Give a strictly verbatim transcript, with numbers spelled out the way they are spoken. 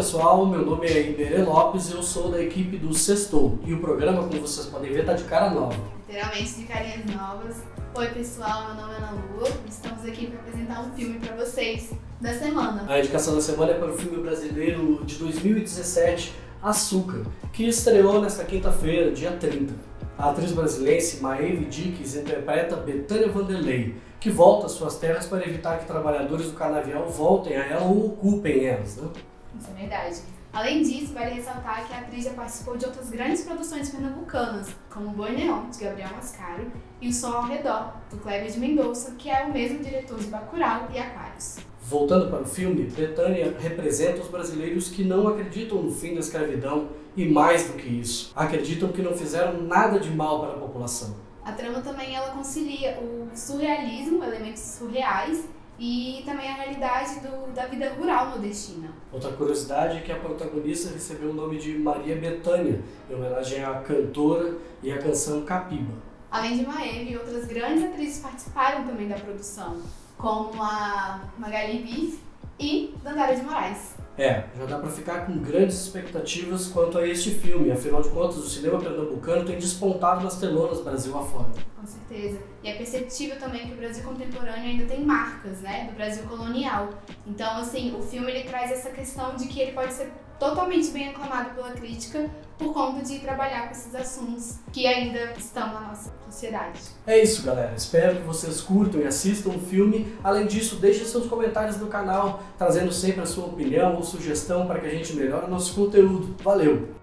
pessoal, meu nome é Iberê Lopes e eu sou da equipe do Sextou. E o programa, como vocês podem ver, tá de cara nova. Literalmente de carinhas novas. Oi pessoal, meu nome é Ana Lua e estamos aqui para apresentar um filme para vocês da semana. A indicação da semana é para o filme brasileiro de dois mil e dezessete, Açúcar, que estreou nesta quinta-feira, dia trinta. A atriz brasileira Maeve Dicks interpreta Betânia Vanderlei, que volta às suas terras para evitar que trabalhadores do canavial voltem a ela ou ocupem elas, né? Isso é verdade. Além disso, vale ressaltar que a atriz já participou de outras grandes produções pernambucanas, como Boi Neon, de Gabriel Mascaro, e O Som ao Redor, do Kleber de Mendonça, que é o mesmo diretor de Bacurau e Aquários. Voltando para o filme, Betânia representa os brasileiros que não acreditam no fim da escravidão e, mais do que isso, acreditam que não fizeram nada de mal para a população. A trama também ela concilia o surrealismo, elementos surreais, e também a realidade do, da vida rural nordestina. Outra curiosidade é que a protagonista recebeu o nome de Maria Bethânia, em homenagem à cantora e à canção Capiba. Além de Maeve, outras grandes atrizes participaram também da produção, como a Magali Bife e Dandara de Moraes. É, já dá pra ficar com grandes expectativas quanto a este filme, afinal de contas o cinema pernambucano tem despontado nas telonas Brasil afora. Com certeza. E é perceptível também que o Brasil contemporâneo ainda tem marcas, né, do Brasil colonial. Então, assim, o filme ele traz essa questão de que ele pode ser totalmente bem aclamado pela crítica por conta de trabalhar com esses assuntos que ainda estão na nossa sociedade. É isso, galera. Espero que vocês curtam e assistam o filme. Além disso, deixe seus comentários no canal, trazendo sempre a sua opinião ou sugestão para que a gente melhore o nosso conteúdo. Valeu!